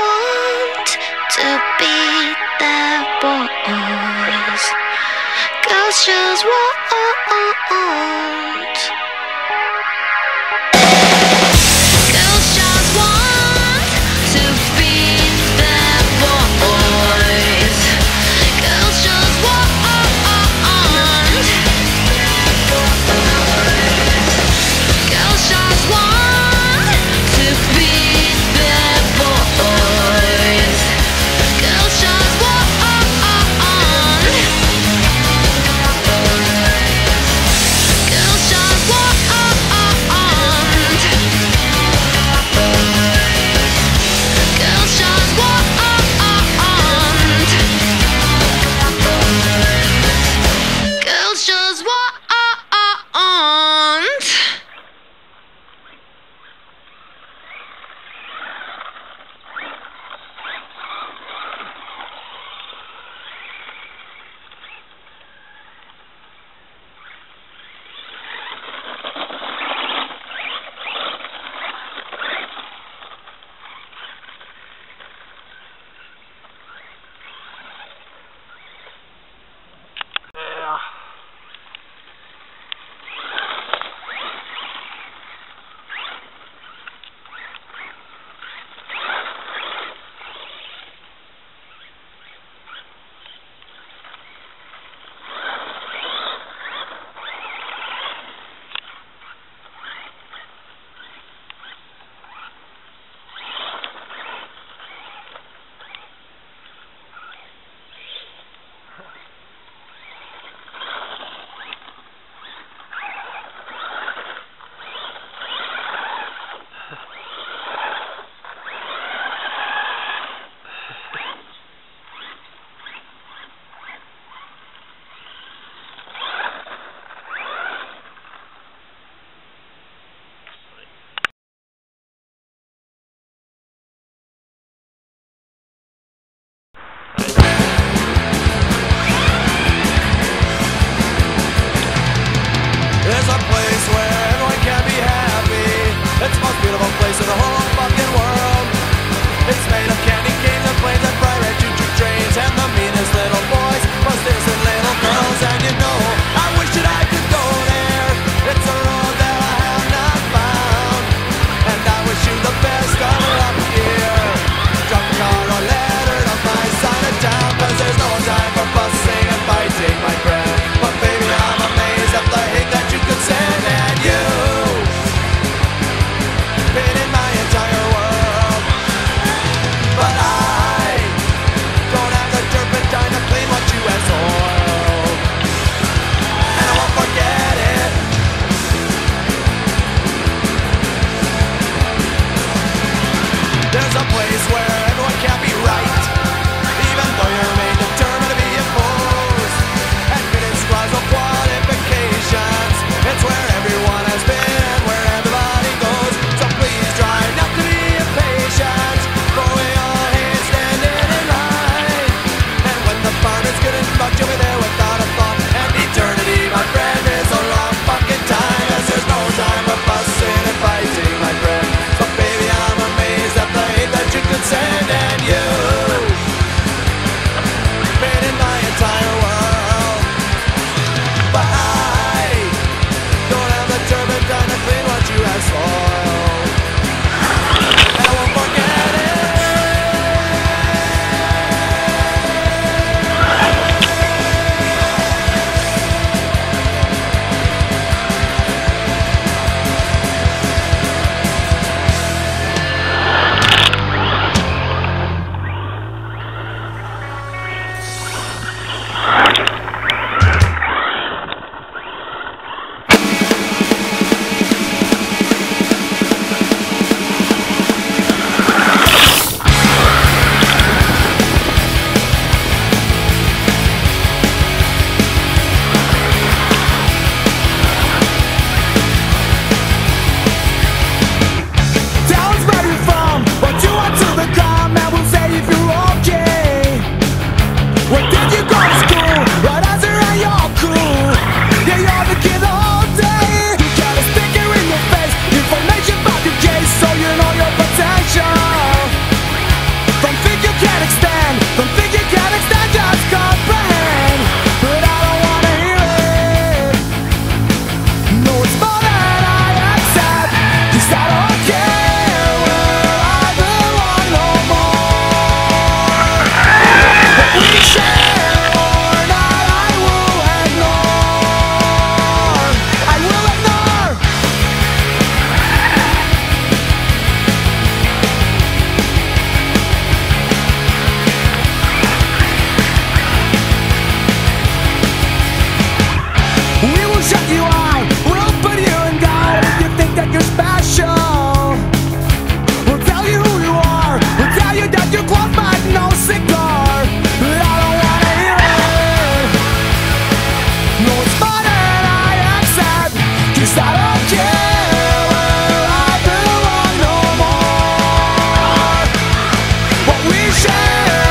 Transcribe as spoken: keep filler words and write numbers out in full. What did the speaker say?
want to be their boys. Girls just want. Girls just want to be their boys. Girls just want. Girls just want to be their boys. Girls just want. Girls just want. Girls just want. Girls just want. There's a place where everyone can be happy. It's the most beautiful place in the whole fucking world. It's made of candy canes and planes and bright red choo-choo trains and the meanest little boys, most innocent little girls. And you know, I wish that I could go there. It's a road that I have not found, and I wish you the best of luck here. Drop a card or letter on my side of town, 'cause there's no time for fussing and fighting, my friend. But baby, I'm amazed at the hate that you could send, and you been in my entire world. we share.